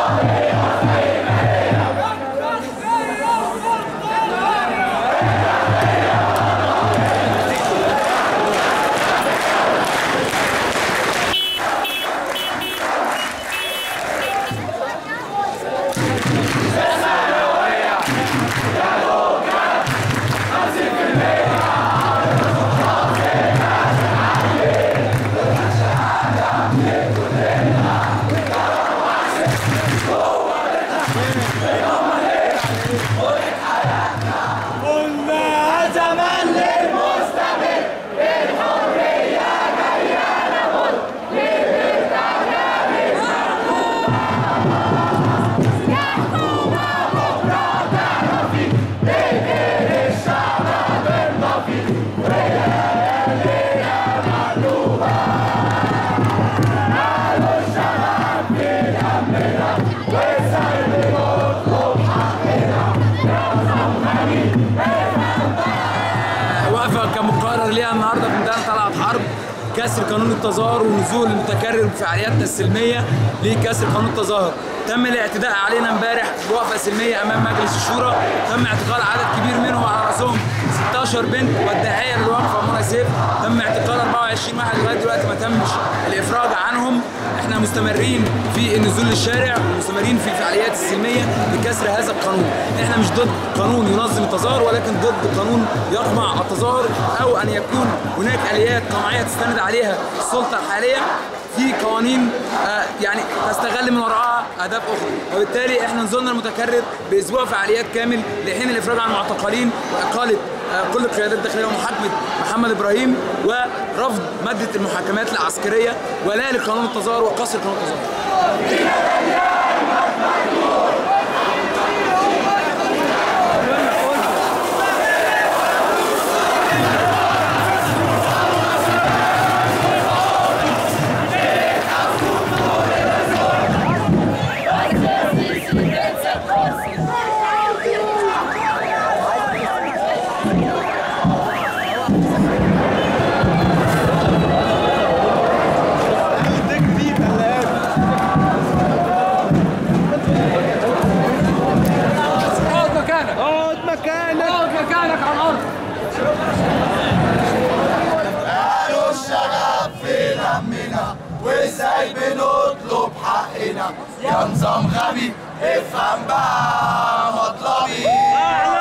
وقفة كان مقرر ليها النهارده في ميدان طلعت حرب كسر قانون التظاهر ونزول المتكرر بفعالياتنا السلميه لكسر قانون التظاهر. تم الاعتداء علينا امبارح بوقفه سلميه امام مجلس الشورى، تم اعتقال عدد كبير منهم على راسهم 16 بنت، والداعيه للوقفه منى سيف تم اعتقال 24 واحد لغايه دلوقتي ما تمش الافراج عنهم. احنا مستمرين في النزول للشارع ومستمرين في الفعاليات السلميه لكسر هذا القانون. احنا مش ضد قانون ينظم التظاهر، ولكن ضد قانون يقمع التظاهر او ان يكون هناك اليات قمعيه تستند عليها السلطه الحاليه في قوانين يعني تستغل من وراءها اهداف اخرى. وبالتالي احنا نزولنا المتكرر باسبوع فعاليات كامل لحين الافراج عن المعتقلين واقاله كل القيادات الداخليه ومحاكمه محمد ابراهيم ورفض ماده المحاكمات العسكريه ولا لقانون التظاهر وقصر قانون التظاهر. مكانك على الارض. قالوا الشغب في دمنا وازاي بنطلب حقنا، يا نظام غبي افهم بقى مطلبي.